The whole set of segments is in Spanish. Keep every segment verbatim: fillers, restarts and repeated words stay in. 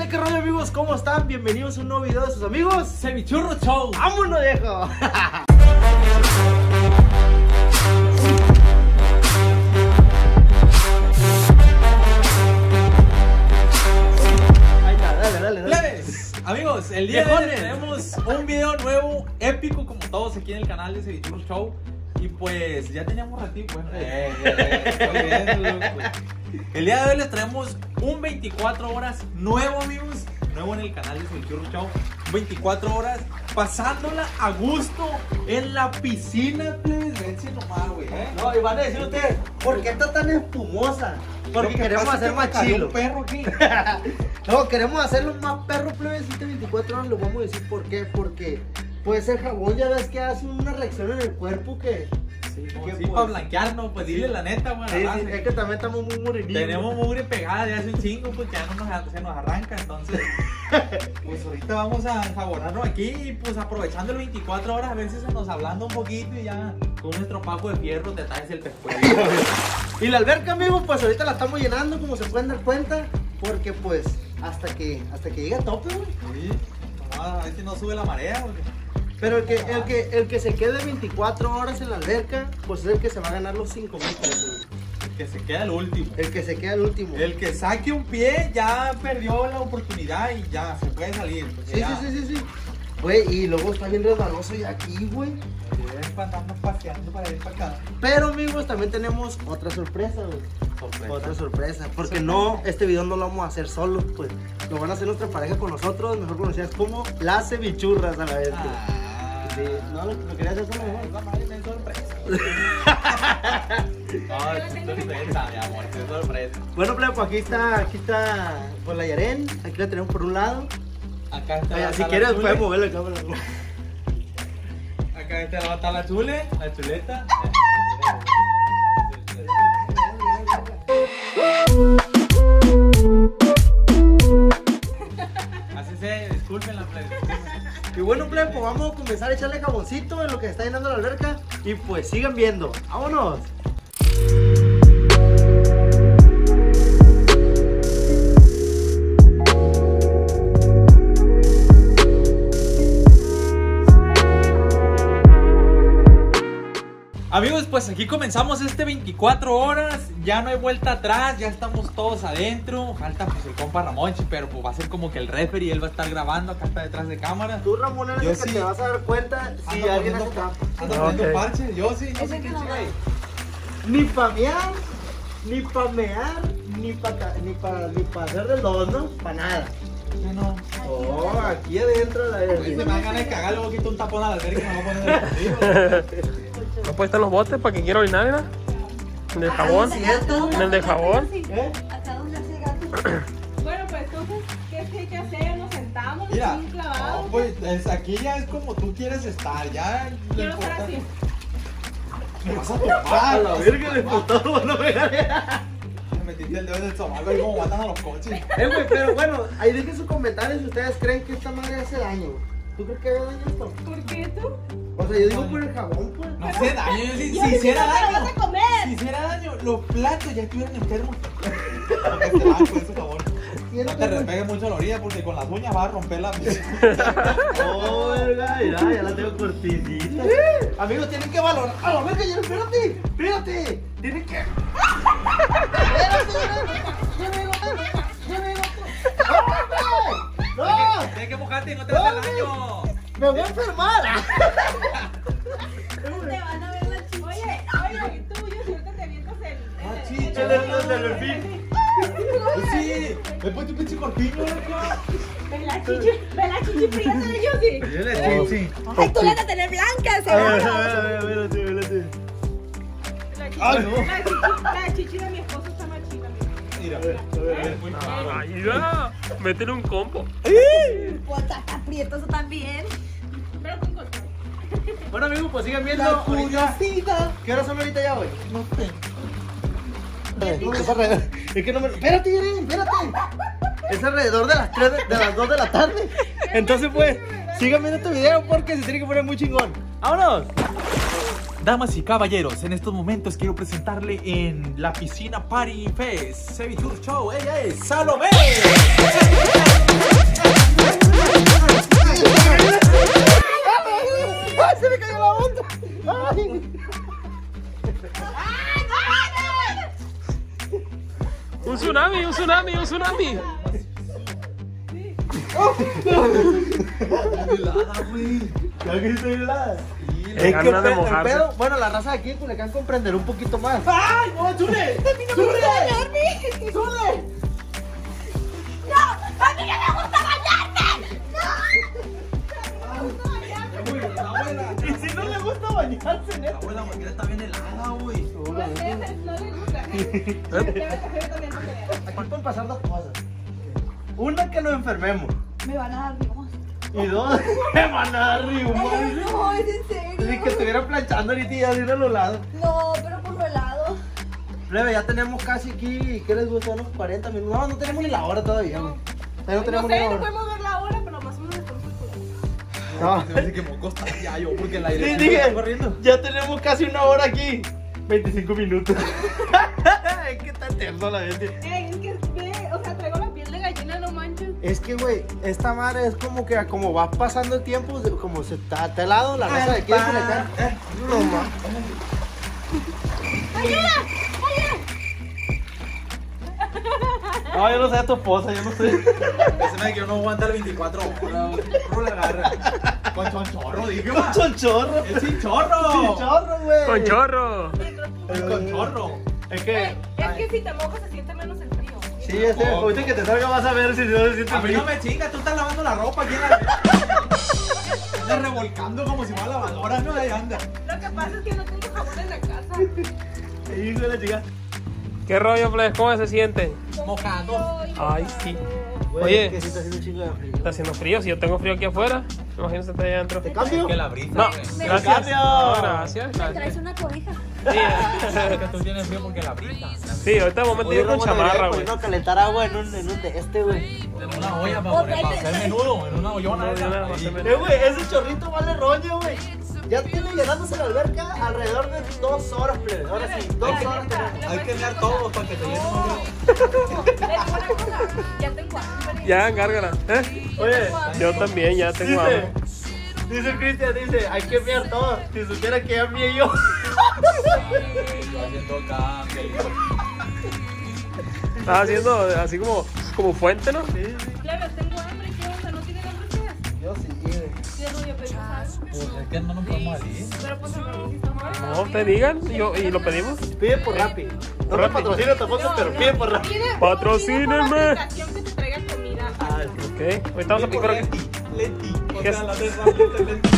¿Qué rollo, amigos? ¿Cómo están? Bienvenidos a un nuevo video de sus amigos Cevichurro Show. ¡Vámonos, viejo! Ahí está, dale, dale, dale. Plebes, amigos, el día de hoy tenemos un video nuevo, épico como todos aquí en el canal de Cevichurro Show. Y pues ya teníamos ratito, bueno, eh, eh, estoy viéndolo, pues. El día de hoy les traemos un veinticuatro horas nuevo, amigos, nuevo en el canal de Cevichurro Show. veinticuatro horas pasándola a gusto en la piscina, plebes. Vense nomás, güey, ¿eh? No, y van a decir ustedes, ¿por qué está tan espumosa? Porque Lo que queremos pasa es hacer que más me cayó chilo. un perro aquí. No, queremos hacerlo más perro, plebes. Este veinticuatro horas lo vamos a decir por qué. Porque pues el jabón ya ves que hace una reacción en el cuerpo que... Sí, como que, sí, pues, para blanquearnos, pues dile sí. la neta, güey. Sí, sí, es que también estamos muy morenísimos. Tenemos mugre pegada de hace un chingo, pues ya no nos, se nos arranca, entonces pues ahorita vamos a enjabonarnos aquí y pues aprovechando el veinticuatro horas a ver si se nos ablanda un poquito y ya con nuestro papo de fierro te traes el pescuezo. Y la alberca, amigos, pues ahorita la estamos llenando, como se pueden dar cuenta, porque pues hasta que hasta que llegue a tope, güey. Sí, nomás a ver si no sube la marea, porque... Pero el que, el, que, el que se quede veinticuatro horas en la alberca, pues es el que se va a ganar los cinco mil pesos. El que se queda el último. El que se queda el último. El que saque un pie ya perdió la oportunidad y ya se puede salir. Pues, Sí, ya. sí, sí, sí, sí. Güey, y luego está bien resbaloso ya aquí, güey. Sí, para andarnos paseando para ir para acá. Pero, amigos, también tenemos otra sorpresa, güey. Sorpresa. Otra sorpresa. Porque Sorpresa. no, este video no lo vamos a hacer solos, pues. Lo van a hacer nuestra pareja con nosotros, mejor conocidas como las cevichurras a la vez. güey. Ah. Sí, no, lo, lo quería hacer solo, Ah, mejor. esa madre me es sorpresa. No, es sorpresa, mi amor, es sorpresa. Bueno, plebe, pues aquí está, aquí está, pues la Yaren, aquí la tenemos por un lado. Acá está Oye, la si la quieres chule. puedes mover la cámara. Acá está la, está la chule, la chuleta. Así se, disculpen la plebe. Y bueno, plebe, pues vamos a comenzar a echarle jaboncito en lo que está llenando la alberca. Y pues sigan viendo, vámonos. Amigos, pues aquí comenzamos este veinticuatro horas, ya no hay vuelta atrás, ya estamos todos adentro, falta pues el compa Ramonchi, pero pues va a ser como que el referee, él va a estar grabando, acá está detrás de cámara. Tú, Ramón, eres Yo el que sí. te vas a dar cuenta si Ando alguien hace poniendo, trampa. ando Ah, poniendo ok. parche, yo sí, yo Ese sé que qué no chica va. es. Ni pa' mear, ni pa' mear, ni pa' ni pa, ni pa hacer de los, ¿no? Pa' nada. Yo no. Oh, aquí adentro la Oye, se me verga. da ganas de cagarle, voy a quitar un tapón a la alberca y me voy a poner el contigo. ¿No pueden estar los botes para quien quiera orinar, mira? En el jabón. sí, cierto. En el de jabón. ¿Eh? Acá donde hace gato. Bueno, pues entonces, ¿qué es que hay que hacer? Nos sentamos, Mira, nos clavados. no, pues es- aquí ya es como tú quieres estar, ya. lo Quiero estar importante- así. Me vas a A tocar, la verga le faltó, no me gané. Me metiste el dedo en el sobaco y como matan a los coches. Eh, güey, pero bueno, ahí dejen sus comentarios si ustedes creen que esta madre hace daño. ¿Tú crees que hace daño esto? ¿Por qué tú? O sea, yo digo por el jabón, pues. No hace daño, yo si, Yo si ni hiciera siquiera te lo daño. vas a comer. Si hiciera daño, los platos ya estuvieran enfermos. Porque te lavan con ese jabón. No te repegues mucho la orilla porque con las uñas vas a romper la piel. Oh, verga, mira, ya la tengo cortitita. Amigos, tienen que valorar. ¡A la verga, ya, espérate! ¡Espérate! Tienen que. ¡Espérate! ¡Lleve el otro! ¡Lleve el otro! ¡No, hombre! Tienes que mojarte y no te va a hacer daño. ¡No! ¡Me voy a enfermar! Te van a ver la chicha. Oye, oye, tú, yo si ahorita te avientas el... Ah, el- chicha, el- el- el- el delfín. Sí, me ponte un pinche corpiño, loco. Ve la chichi, ve la chichi prieta de Yossi. Yo le sí. Ay, tú la vas a tener blanca, se A ve. ver, a ver, a ver, espérate, espérate. La chichi, Ay, no. la chichi, la chichi de mi esposo está más chica. Mira, A ver, a ver. muy Ay, ya. Métele un compo. Pues está aprieto eso también. Pero con control. Bueno, amigos, pues sigan viendo. La ahorita. curiosidad. ¿Qué horas son ahorita ya, güey? No sé. No, es alrededor. Es que no me. Espérate, Irene, espérate. Es alrededor de las tres de, de las dos de la tarde. Entonces, pues, sigan viendo este video porque se tiene que poner muy chingón. ¡Vámonos! Damas y caballeros, en estos momentos quiero presentarle en la piscina Party Fest Cevichurro Show. Ella es Salomé. a mí? Helada, güey. ¿Ya que estoy helada? Es que pe- de el mojarse. pedo- bueno, la raza de aquí en Culiacán comprenderá un poquito más. ¡Ay, no, Chule! ¡A mí no me gusta bañarme! ¡Chule! ¡No! ¡A mí no me gusta bañarme! ¡No! Y si no le gusta bañarse, La neta. abuela manguera está bien helada, güey. No sé, no le gusta. Ya me trajeron también para que veas. Aquí pueden pasar dos cosas. Una, que nos enfermemos. Me van a dar rimos. Y dos, que van a dar rimos. No, es en serio. Ni que estuviera planchando ahorita y ya de a los lados. No, pero por lo helado. Plebe, ya tenemos casi aquí, ¿qué les gusta? Unos cuarenta minutos. No, no tenemos ni la hora todavía, güey. Todavía no No tenemos ni sé, la no hora. podemos ver la hora, pero más o menos estamos por No. Se me hace que moco está ya yo, porque el Sí, aire dije, está corriendo. ya tenemos casi una hora aquí. veinticinco minutos. Es que está eterno la gente. Ey, es que ve, o sea, traigo la piel de gallina, no manches. Es que, güey, esta madre es como que como va pasando el tiempo, como se está, está helado la raza de aquí de Culiacán. No, ma. ¡Ayuda! No, yo no sé a tu esposa, yo no sé. Ese me que yo no aguanta veinticuatro horas, güey. ¿Cómo le agarra? Con chonchorro, dije, Con ma. chonchorro. Es chinchorro. Chonchorro, güey. Con chorro. Con chorro. Es que. Es que si te mojas se siente menos el frío. Sí, ese, ahorita que te salga vas a ver si no se siente A mí frío. no me chingas, tú estás lavando la ropa aquí en la. Estás revolcando como si fuera lavadora, no, ahí anda. Lo que pasa es que no tengo jabón en la casa. Hijo de la chica. ¿Qué rollo, Flex? ¿Cómo se siente? Mojado. Ay, sí. Güey, Oye. es que sí está haciendo un chingo de frío. Está haciendo frío. Si yo tengo frío aquí afuera, imagínate estar allá adentro. ¿Te cambio? Que la brisa. No, güey. gracias. cambio. No, gracias. ¿Me traes gracias. una cobija? Sí, Es que tú tienes frío porque la brisa. sí, ahorita de momento Oye, yo con Ramón, chamarra, debería güey. ponernos a calentar agua en un, en un de este, güey. En una olla para, poner, para hacer menudo, en una ollona. No, esa, no, no, ahí. no, no. Eh, güey, ese chorrito vale rollo, güey. Ya tiene llenándose la alberca alrededor de dos horas, plebe. Ahora sí, dos horas. Hay que mirar todo para que te llenen un Le digo una cosa, ya tengo hambre. Ya, encárgala. ¿Eh? Oye, Yo también, ya tengo dice, hambre. dice el Cristian, dice, hay que enviar todo. Si supiera que ya envié yo. Yo haciendo cambio. Estaba haciendo así como, como fuente, ¿no? Sí, sí. Plebe, tengo hambre, ¿qué onda? ¿No tienen hambre ustedes? Yo sí, güey. Sí, rollo, pero ¿sabes? Pues es que no nos podemos salir. Pero pues el sí está mal. No, te digan y, yo, y lo pedimos. Pide por Rappi. No me Rappi. patrocina tampoco, pero pide por Rappi. Pide- Patrocínenme. pide por la aplicación que te traiga comida. Ah, Ok, ahorita vamos a picar aquí. Leti, Leti. O ¿Qué sea, es? la de Leti, Leti.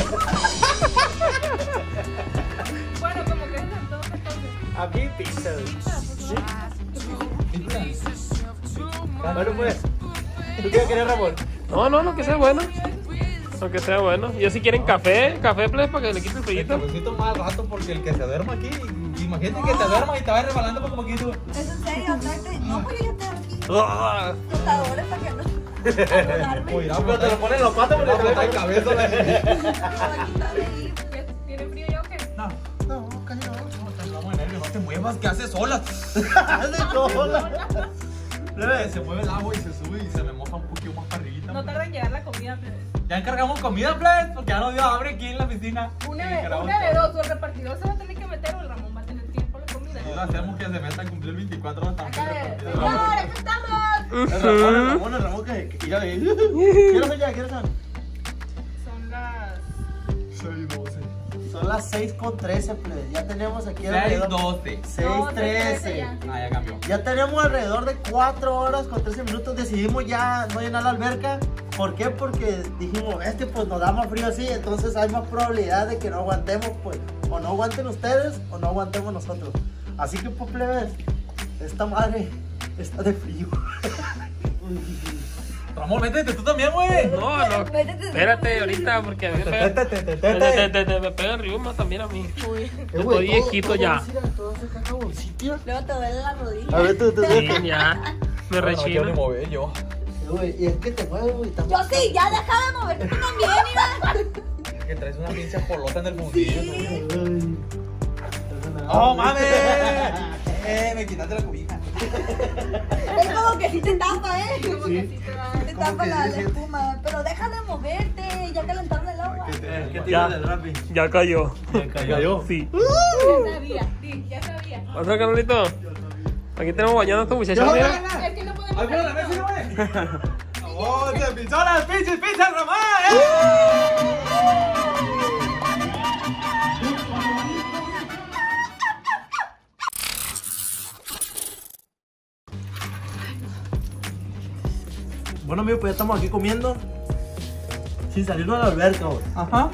Bueno, como que es entonces, entonces. a mí pizza, güey. Pizza. Bueno, pues. ¿Tú qué querés, Ramón? No, no, lo que sea bueno. Lo que sea bueno. Y si quieren café, café, please, para que le quite el El frillito. cafecito más al rato porque el que se duerma aquí, imagínate que te duermas y te vas rebalando como aquí tú. ¿Es en serio? Tráete. No, pues yo ya tengo aquí Ah, flotadores para que no. Uy, mira, Pero te lo ponen los patos porque Mira, te botar lo cabeza la ¿Tiene frío ya o qué? No, No, casi no. no, te hablamos de nervios, no te muevas, que haces solas. Hace sola. Plebe, se mueve el agua y se sube y se me moja un poquito más para arribita. No plebe. tarda en llegar la comida, plebe. Ya encargamos comida, plebe, porque ya nos dio hambre aquí en la piscina. Una Y de, grabamos una de todo. dos, o el repartidor se va a tener que meter o el Ramón va a tener tiempo de comida. Y lo hacemos que se meta a cumplir veinticuatro horas Acá también. de, señor, aquí estamos. El Ramón, el Ramón, el Ramón que que irá ahí. ¿Qué hora ya? ¿Qué hora son? Son las seis doce. Son las seis con trece, plebe. Ya tenemos aquí seis alrededor. doce. seis trece. ya. Ah, ya cambió. Ya tenemos alrededor de cuatro horas con trece minutos. Decidimos ya no llenar la alberca. ¿Por qué? Porque dijimos, este pues nos da más frío así, entonces hay más probabilidad de que no aguantemos, pues. O no aguanten ustedes o no aguantemos nosotros. Así que pues, plebes, esta madre está de frío. Ramón, métete tú también, güey. no, no. Espérate ahorita, porque a mí me pega, Te, te, te, te, te- te. te- te- me pega el riuma también a mí. Eh, Estoy güey, todo- viejito todo ya. así, todo ese cacahuencito. Luego te duele la rodilla. A ver, tú, tú, tú. Sí, ya. Me No, no quiero ni rechina. mover yo. Eh, güey, y es que te mueves, güey. Yo sí, ya deja de moverte tú también, Iván. Que traes una pinche polota en el fundillo. tú. Ay. ¡Oh, mames! Eh, me quitaste la cobija. Es como que sí te tapa, ¿eh? Como Sí. que sí te da. Te Como tapa que la, sí, la sí. espuma. Pero deja de moverte, ya calentaron el agua. ¿Qué Ya. tienes del Rappi? Ya cayó. Cayó. Sí. Ya sabía, sí, ya sabía. ¿Pasa, carnalito? Aquí tenemos bañando a esta muchacha, mira. Es que no podemos ¡Ay, bueno, la mesa, güey! ¡Oh, se pisó las pinches pizzas, mamá! ¡Eh! Bueno, amigo, pues ya estamos aquí comiendo sin salirnos de la alberca, güey. Ajá.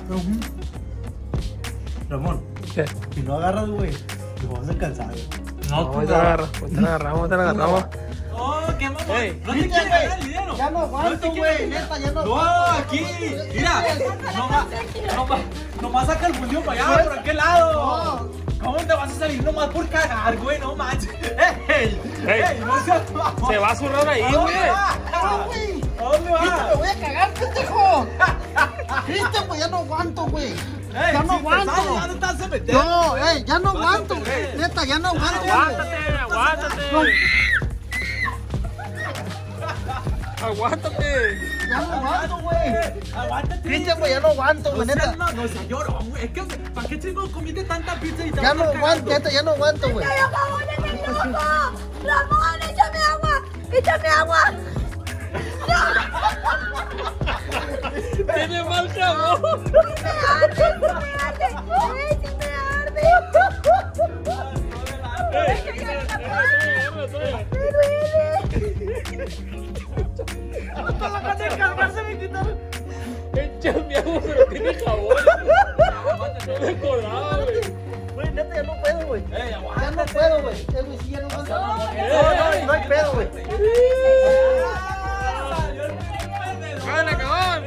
Ramón, ¿Qué? si no agarras, güey, nos vamos a cansar, güey. No, Ahorita la agarra, ahorita la agarramos, ahorita la agarramos. ¡Oh, qué mamón! Ey, ¡No te ¿viste, quieres güey? ganar el dinero! Ya no aguanto, te güey, quieres- neta, ya no ¡No, aguanto. aquí! ¡Mira! Nomás, nomás, nomás saca el fundido para allá, por aquel lado. ¿Cómo te vas a salir nomás por cagar, güey? No manches. ¡Ey! Ey. ¡Ey! ¡No seas mamón! Se va a zurrar ahí, ¿A dónde güey. va? No, güey. ¿A dónde Cristian, me va? voy a cagar, pendejo. Cristian, pues ya no aguanto, güey. Ey, Ya no si te aguanto. sales, ¿dónde estás a meter? No, ey, ya no Vas a aguanto. perder. Neta, ya no aguanto. Aguántate, aguántate. Aguántate. Ya no aguanto, güey. Aguántate. Cristian, pues ya no aguanto, No güey, seas neta. no, no seas llorón, güey. Es que, ¿para qué chingo comiste tanta pizza y te Ya vas no a aguanto, cagando? neta, ya no aguanto, güey. ¡Ay, Ramón, échame agua! ¡Ramón, échame agua! ¡Échame agua! Tiene mal jabón. ¡Me arde! ¡Sí me arde! ¡Ey, sí me arde! ¡Me duele! Échame agua, pero tiene jabón. No me acordaba, güey. Güey, neta, ya no puedo, güey. Ey, Ya no aguántate. puedo, güey. Eh, güey, sí, ya no aguanto. No, no, no hay pedo, güey. ¡Cállate, cagón!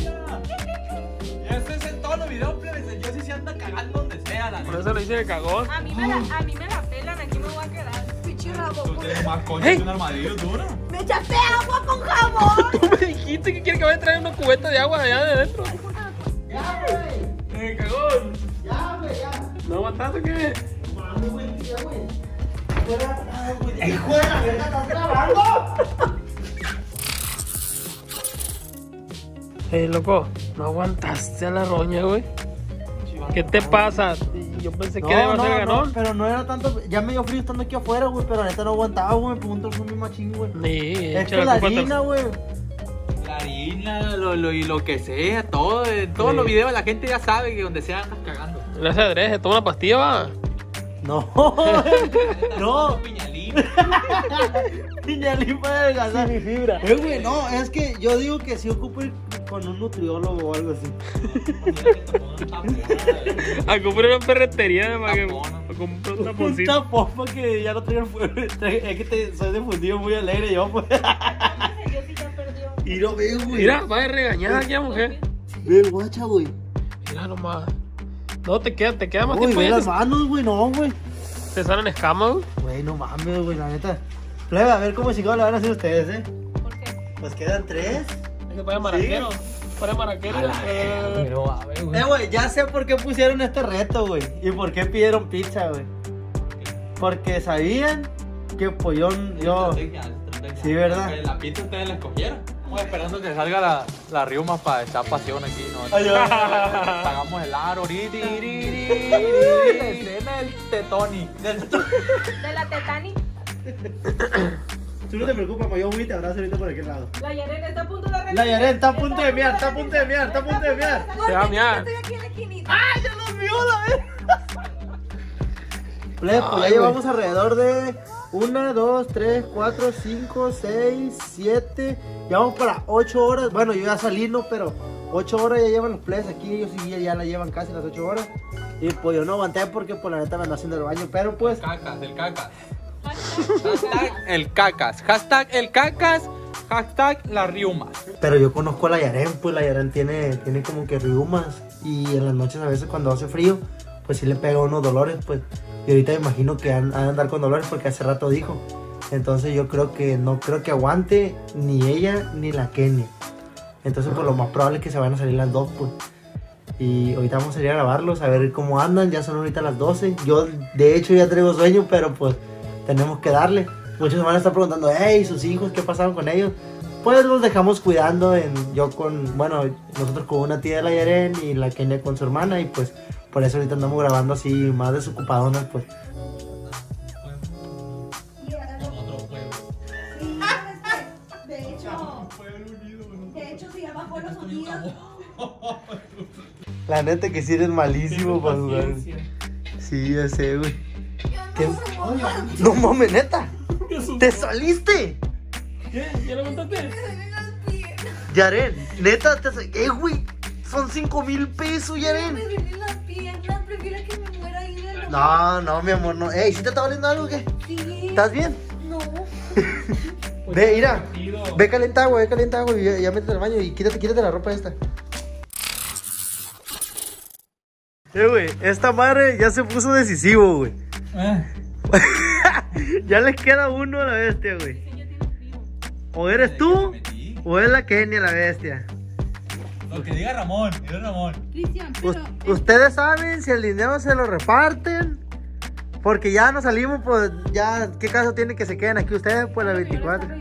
Ese es el tono video, plebes. El Yossi se anda cagando donde sea, la Por neta. eso le hice de cagón. A mí me la, a mí me la pelan, aquí me voy a quedar. Pichi rabo. Tú tienes más concha Ey. que un armadillo duro. ¡Me echaste agua con jabón! Tú me dijiste que quieres que vaya a traer una cubeta de agua de allá de adentro. Ya, güey. ¡Eh, cagón! Ya, güey, ya. ¿No aguantaste o qué? Mami, güey, ya, güey. Fuera, ay, güey. ¡Ey, hijo de la verga, estás grabando! Eh, loco, no aguantaste a la roña, güey. ¿Qué te pasa? Yo pensé que iba a ser ganón. pero no era tanto. Ya me dio frío estando aquí afuera, güey. Pero neta no aguantaba, güey. Me preguntó el machín, güey. Sí, Es echa que la la culpa a tu- harina, güey. La harina, lo, lo, y lo que sea, todo. En todos Sí. los videos la gente ya sabe que donde sea andas cagando. Gracias a Andrés, toma una pastilla, va. No, no. Piñalín. Piñalín para adelgazar. Sin fibra. Eh, güey, no, es que yo digo que sí ocupo ir con un nutriólogo o algo así. A comprar una ferretería para que Tapón. para comprar un Un taponcito. tapón para que ya no traiga el fuego. Es que te, soy de fundido muy alegre yo, pues. Yo sí ya perdió. Y no veo, güey. Mira, va a regañar aquí a mujer. Ve el guacha, güey. Mira nomás. No, te queda, te queda más Uy, tiempo. ve Ya las te, manos, güey, no, güey. te salen escamas, güey. Güey, no mames, güey, la neta. Plebe, a ver cómo chingado le van a hacer ustedes, eh. ¿Por qué? Pues quedan tres. Es que para maraquero. Para maraquero. Eh, Eh, güey, ya sé por qué pusieron este reto, güey. Y por qué pidieron pizza, güey. Porque sabían que pollón yo. Sí, ¿verdad? La pizza ustedes la escogieron. Estamos esperando que salga la, la riuma para echar pasión aquí, ¿no? Ay, ay, ay. Pagamos el aro, ri, ri, ri, ri, ri, la escena del tetoni. Del tetoni. De la Tetani. Tú no te preocupes, pues yo voy y te abrazo ahorita por aquel lado. La Yaren está a punto de reventar. La Yaren está a punto de mear, está a punto de mear, está a punto de mear. Se va a mear. Estoy aquí en la esquinita. ¡Ay, ya nos vio la vez! Plebe, pues ya Ay, llevamos alrededor de una, dos, tres, cuatro, cinco, seis, siete. Llevamos para ocho horas. Bueno, yo ya salí, ¿no? Pero ocho horas ya llevan los plebes aquí. Ellos sí ya la llevan casi las ocho horas. Y pues yo no aguanté porque por la neta me ando haciendo el baño. Pero pues, Cacas, el cacas. Hashtag el cacas. Hashtag el cacas. Hashtag las riumas. pero yo conozco a la Yaren, pues la Yaren tiene, tiene como que riumas. Y en las noches a veces cuando hace frío, pues sí le pega unos dolores, pues. Y ahorita me imagino que han, han de andar con dolores porque hace rato dijo. Entonces yo creo que no creo que aguante ni ella ni la Kenia. Entonces pues lo más probable es que se van a salir las dos, pues. Y ahorita vamos a ir a grabarlos, a ver cómo andan. Ya son ahorita las doce. Yo de hecho ya traigo sueño, pero pues tenemos que darle. Muchos me van a estar preguntando, hey, sus hijos, ¿qué pasaron con ellos? Pues los dejamos cuidando, en, yo con, bueno, nosotros con una tía de la Yaren y la Kenia con su hermana. Y pues por eso ahorita andamos grabando así más desocupadonas, pues. De hecho, sí, abajo los unidos. La neta que sí eres malísimo para jugar. Sí, ya sé, güey. ¿Qué? No mames, neta. ¿Te saliste? ¿Qué? ¿Ya lo montaste? Yaren, neta, te saliste. Eh, güey. Son cinco mil pesos, Yaren. Me duelen las piernas, prefiero que me muera ahí de la... No, no, mi amor, no. Ey, ¿sí te está valiendo algo o qué? Sí. ¿Estás bien? No. Ve, mira. Ve calienta agua, ve calienta agua y ya, ya métete al baño y quítate, quítate la ropa esta. Eh, güey, esta madre ya se puso decisivo, güey. Eh. Ya les queda uno a la bestia, güey. O eres tú, o es la Kenia la bestia. Lo que diga Ramón, diga Ramón. Cristian, Us- pero... Ustedes saben si el dinero se lo reparten. Porque ya nos salimos, pues ya, ¿qué caso tiene que se queden aquí ustedes? Pues la veinticuatro.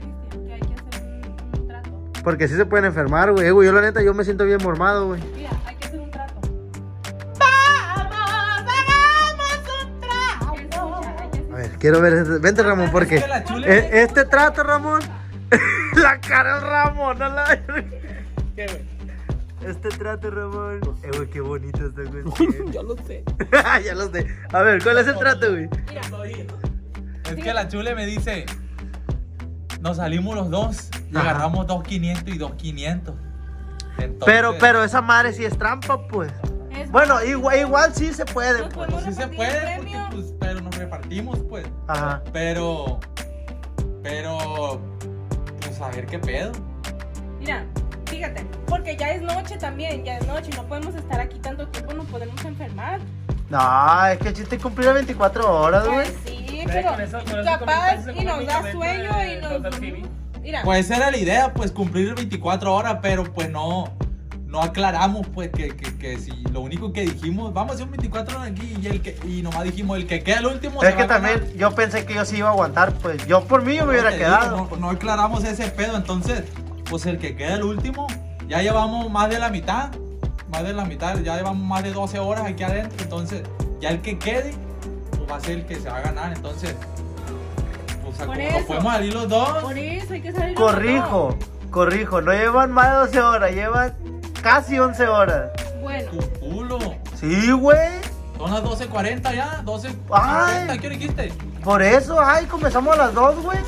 Porque sí se pueden enfermar, güey. Eh, güey, yo la neta, yo me siento bien mormado, güey. Mira, hay que hacer un trato. ¡Vamos, hagamos un trato! A ver, quiero ver, este- vente Ramón, porque Es que la chule- e- este trato, Ramón, la cara de Ramón, a la... ¿Qué, güey? Este trato, Ramón. Eh, güey, qué bonito está, güey. Ya lo sé. Ya lo sé. A ver, ¿cuál es el trato, güey? Es que la chule me dice, nos salimos los dos y Ajá. agarramos dos quinientos y dos quinientos. Entonces, Pero, pero esa madre sí es trampa, pues. Es Bueno, igual, igual sí se puede, Nos pues. podemos sí se repartir puede, el porque, premio. pues, pero nos repartimos, pues. Ajá. Pero, pero, pues a ver qué pedo. Mira, fíjate, porque ya es noche también, ya es noche y no podemos estar aquí tanto tiempo, nos podemos enfermar. No, es que el chiste es cumplir las veinticuatro horas, güey. Pues sí, Ve, pero con eso- con eso capaz comentaste y nos da económicamente sueño y de nos... Total Cine. Mira, Pues esa era la idea, pues cumplir veinticuatro horas, pero pues no, no aclaramos, pues que, que, que si lo único que dijimos, vamos a hacer un veinticuatro horas aquí y, el que, y nomás dijimos, el que queda el último Es se que va a ganar. también yo pensé que yo sí iba a aguantar, pues. Yo por mí yo me hubiera Te digo, quedado. No, no aclaramos ese pedo, entonces, pues el que queda el último, ya llevamos más de la mitad, más de la mitad, ya llevamos más de doce horas aquí adentro, entonces, ya el que quede, pues va a ser el que se va a ganar, entonces, pues Por como eso. podemos salir los dos. por eso hay que salir. los Corrijo, corrijo. No llevan más de doce horas, llevan casi once horas. dos. Bueno, Tu culo. Sí, güey. Son las doce cuarenta ya, doce Ay. cuarenta, ¿qué hora dijiste? Por eso, ay, comenzamos a las dos, güey.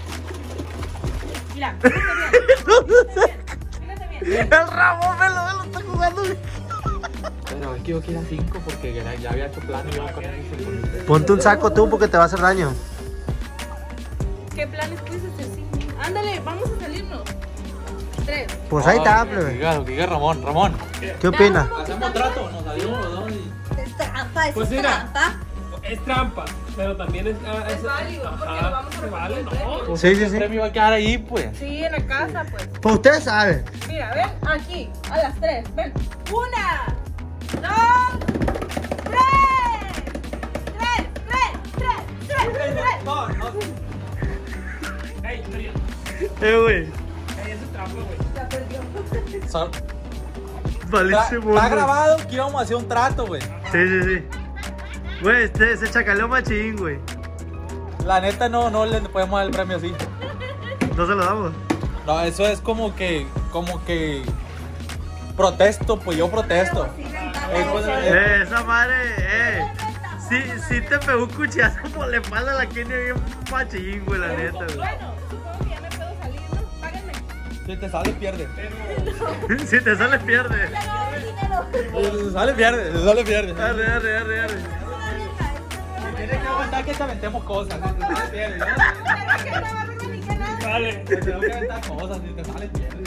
mira, fíjate bien. Fíjate bien. El Ramón me lo, me lo está jugando. Pero es que yo quiero cinco porque ya había hecho plan y yo con él. Ponte un saco tú porque te va a hacer daño. ¿Qué planes puedes hacer sin mí? Ándale, vamos a salirnos. Tres. Pues ahí está, plebe. Diga, lo que diga Ramón, Ramón. ¿Qué opina? Hacemos trato, nos salimos los dos y... Es trampa, eso Pues es mira. trampa. Es trampa, pero también es. ah, Es válido, porque ajá, lo vamos a se vale, repartir el ¿no? premio. Sí, sí, El sí. premio va a quedar ahí, pues. Sí, en la casa, pues. Pues ustedes saben. Mira, ven aquí, a las tres. Ven. Una, dos, tres. Tres, tres, tres, tres, tres. No, no. Ey, pero ya- Eh, güey. ey, eso es trampa, güey. Ya perdió. Son- Malísimo. Está güey. grabado que íbamos a hacer un trato, güey. Sí, sí, sí. Güey, este, se chacaleó machín, güey. La neta no, no le podemos dar el premio así. No se lo damos. No, eso es como que, como que protesto, pues yo protesto. Sí, ventaja Eh, pues, eso. Eh, esa madre, eh. Sí, sí te pegó un cuchillazo por la espalda a la Kenia bien machín, güey, la neta, güey. Bueno, supongo que ya me puedo salir, ¿no? Páguenme. Si te sale, pierde. Si te sale, pierde. Ya no hay dinero. Si te sale, pierde. Si te sale, pierde. Arre, arre, arre, arre. Tienes que aguantar que te aventemos cosas. Si te sale, pierde. ¿no? Pero que no va a ni nada. Vale. Te tengo que aventar cosas. Si te sale, pierde.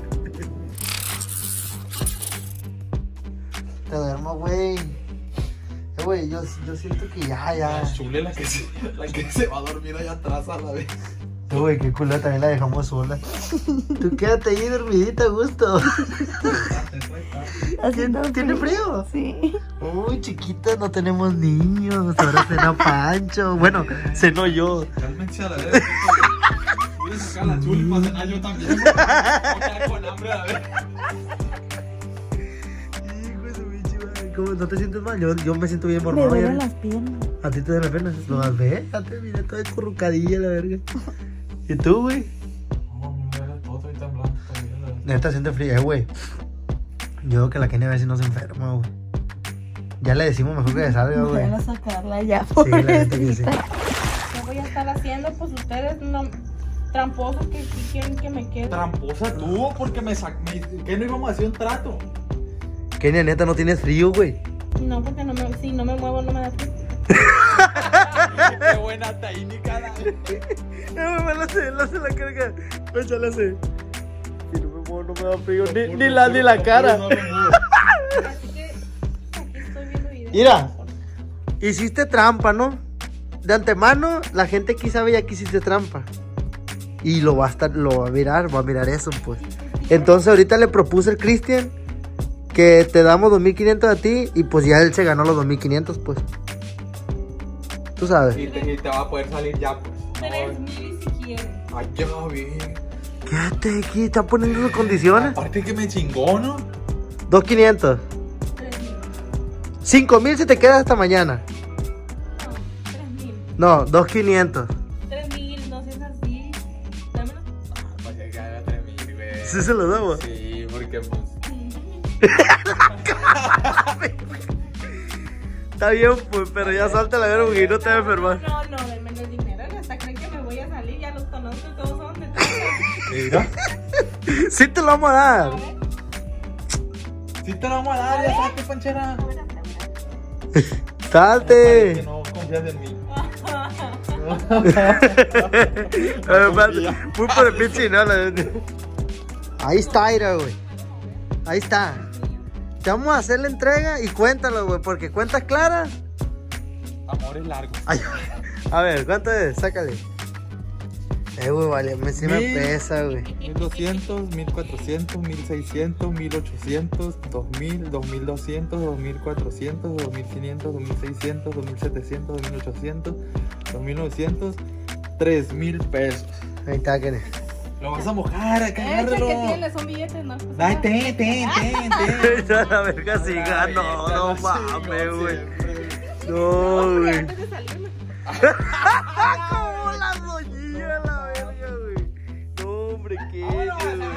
Te duermo, güey. Eh, güey, yo, yo siento que ya, ya. Chule la que, se, la que se va a dormir allá atrás a la vez. Eh, güey, qué culo, también la dejamos sola. Tú quédate ahí dormidita a gusto. ¿Tiene, ¿Tiene frío? Sí. Uy, chiquita, no tenemos niños. Ahora cena Pancho. Bueno, cenó yo. Cálmense a la vez. Voy a sacar la chule para cenar yo también. Voy a quedar con hambre a la vez. Hijo de su bicho, madre. ¿Cómo? ¿No te sientes mal? Yo, yo me siento bien Me mormado. duelen ya. las piernas. ¿A ti te da la pena? ¿Lo vas a ver? Ya te miré toda currucadilla, la verga. ¿Y tú, güey? No, me duele todo. Neta, siente frío, eh, güey. Yo creo que la Kenia a ver si no se enferma, güey. Ya le decimos mejor que salga, güey. Van a sacarla ya, Sí, la neta que sí. ¿Qué voy a estar haciendo? Pues ustedes no... Tramposos que, que quieren que me quede. Tramposa tú, porque me sac... me- ¿Qué no íbamos a hacer un trato? Kenia, neta, no tienes frío, güey. No, porque no me, si no me muevo no me da frío. Qué buena técnica. No, me la sé, la sé la carga. Pues ya la sé. Si no me muevo, no me da frío. Ni, ni la, ni la cara. Así que aquí estoy viendo videos. Mira. Hiciste trampa, ¿no? De antemano, la gente aquí sabe ya que hiciste trampa. Y lo va a estar, lo va a mirar, va a mirar eso, pues. Entonces ahorita le propuse al Cristian que te damos dos mil quinientos a ti y pues ya él se ganó los dos mil quinientos, pues. Tú sabes. Y te, y te va a poder salir ya, pues. Tres mil si quieren. Ay, ya vi. Quédate aquí, están poniendo sus condiciones. Aparte que me chingó, ¿no? dos mil quinientos. Tres mil. cinco mil si te quedas hasta mañana. No, tres mil. No, dos mil quinientos. Tres mil, no seas así. Dámelo. Pues ya que haga tres mil, güey. Sí se lo damos. Sí, porque pues. Está bien, pues, pero ya salta la vera porque no te va a enfermar. No, no, denme el dinero. Hasta creen que me voy a salir. Ya los conozco, todos son de todos. Mira. Sí te lo vamos a dar. A ver, Sí te lo vamos a dar, ya sabes qué panchera. a ver, a ver. Parece que Salte. no confías en mí. A ver, espérate. Fui por el pinche no, la- Ahí está, Ira, güey. Ahí está. Te vamos a hacer la entrega y cuéntalo, güey, porque cuentas claras. Amores largos. Ay, a ver, ¿cuánto es? Sácale. Eh, güey, vale, me sí me Mil. pesa, güey. mil doscientos, mil cuatrocientos, mil seiscientos, mil ochocientos, dos mil, dos mil doscientos, dos mil cuatrocientos, dos mil quinientos, dos mil seiscientos, dos mil setecientos, dos mil ochocientos, dos mil novecientos, tres mil pesos. Ahí está, Kenia. Lo vas a mojar, hay que Echa agárralo. que tiene, son billetes, no. Pues, Ay, nada. ten, ten, ten, ten. Ya la verga sí ganó, no mames, güey. No, No, güey. antes de salirme. Como la doñilla, la verga, güey. No, hombre, qué hecho, güey.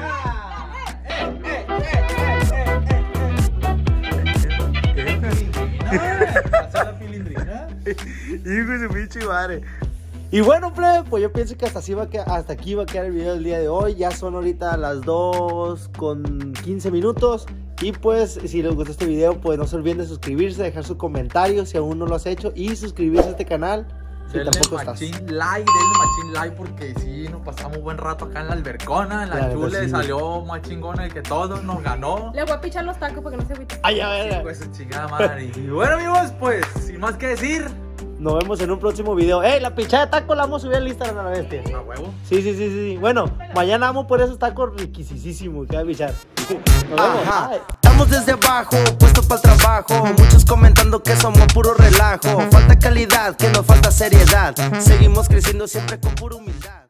Hacer la pilindrina. Hijo de su pinche madre. Y bueno, plebe, pues yo pienso que hasta, así va a quedar- hasta aquí va a quedar el video del día de hoy. Ya son ahorita las dos con quince minutos. Y pues, si les gustó este video, pues no se olviden de suscribirse, dejar su comentario si aún no lo has hecho. Y suscribirse a este canal si Denle tampoco estás. machín like, denle machín like porque sí, nos pasamos buen rato acá en la albercona, en la, La verdad, chule, sí. salió más chingona el que todo, nos ganó. Le voy a pichar los tacos porque no se agüite. Ay, a ver. Pues su chingada madre. Y bueno, amigos, pues, sin más que decir, Nos vemos en un próximo video. ¡Ey! La pichada de taco la vamos a subir al Instagram a la bestia. a huevo. Sí, sí, sí, sí. Bueno, mañana vamos por esos tacos riquisísimos que va a pichar. Nos vemos. Ajá. Bye. Estamos desde abajo, puestos para el trabajo. Muchos comentando que somos puro relajo. Falta calidad, que nos falta seriedad. Seguimos creciendo siempre con pura humildad.